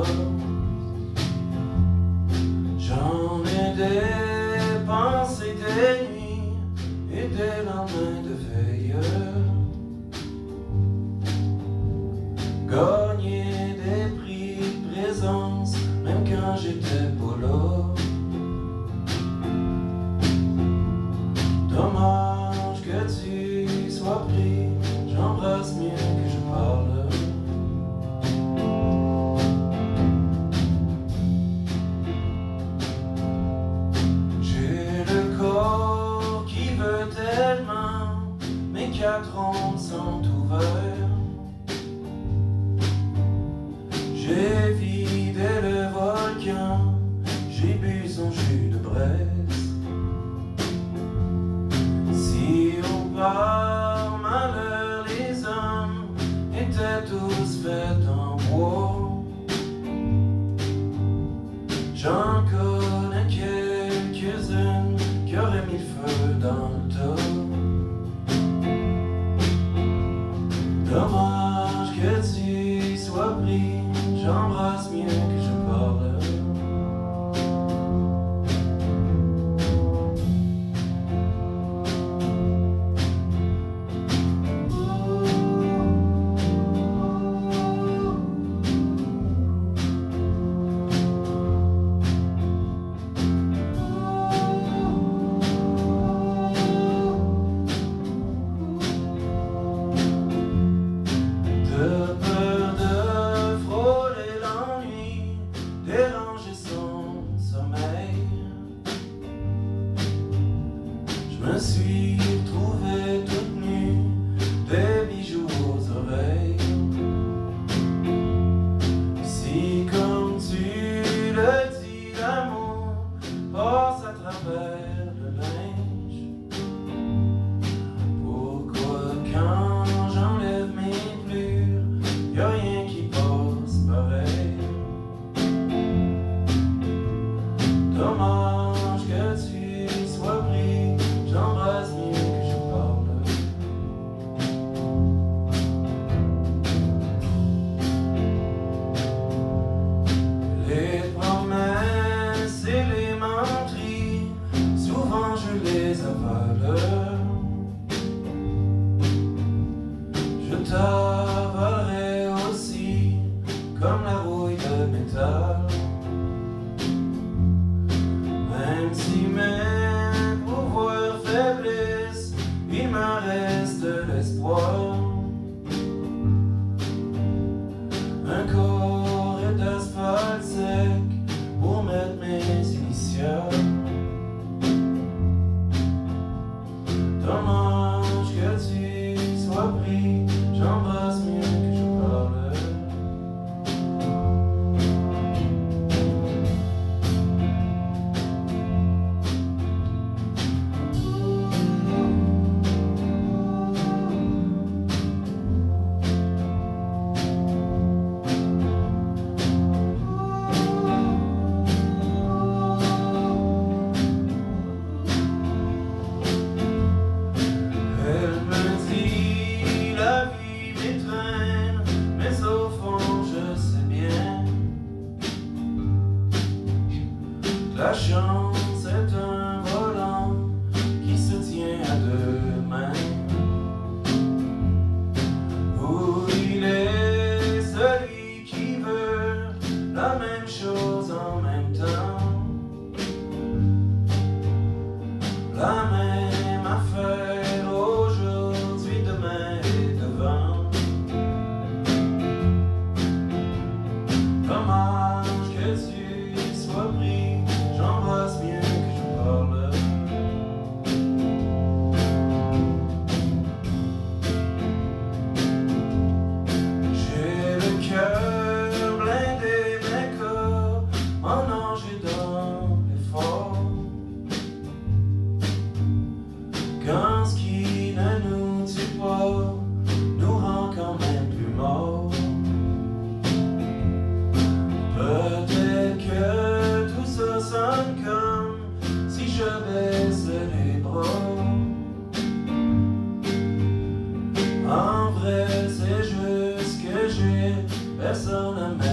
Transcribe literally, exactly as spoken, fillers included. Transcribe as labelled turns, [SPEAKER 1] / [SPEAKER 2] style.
[SPEAKER 1] J'en ai dépensé des nuits et des lendemains de veilleux, gagné des prix de présence même quand j'étais pas là. Dommage que tu sois pris, j'embrasse mieux que je parle. J'ai le corps qui veut tellement, mes quatre ondes sont ouverts. J'ai vidé le volcan, j'ai bu son jus de braise. Si au par malheur les hommes étaient tous faits en bois, j'en connais quelques-unes qui auraient mis le feu dans le tas. Dommage que tu sois pris, j'embrasse mieux que je parle. Je me suis retrouvé toute nue, des bijoux aux oreilles. Si comme tu le dis, l'amour passe à travers le linge, pourquoi quand j'enlève mes plures, y'a rien qui passe pareil? Dommage que tu sois pris, j'embrasse mieux que je parle. Les promesses et les menteries, souvent je les avale. Je t'avalerai aussi comme la rouille de métal. Même si mes pouvoirs faiblissent, il me reste l'espoir. Un corps d'asphalte sec pour mettre mes initiales. Dommage que tu sois pris, j'embrasse mieux que je parle. La chance est un volant qui se tient à deux mains, où il est celui qui veut la même chose en même temps, la même affaire aujourd'hui, demain et devant. Dommage que tu sois pris, j'embrasse mieux que je parle. J'ai le cœur blindé, mais corps enragé dans l'effort. Quand ce qui ne nous tue pas nous rend quand même plus morts. Peut-être que tout ça sonne comme si je baisse les bras. En vrai c'est juste que j'ai personne à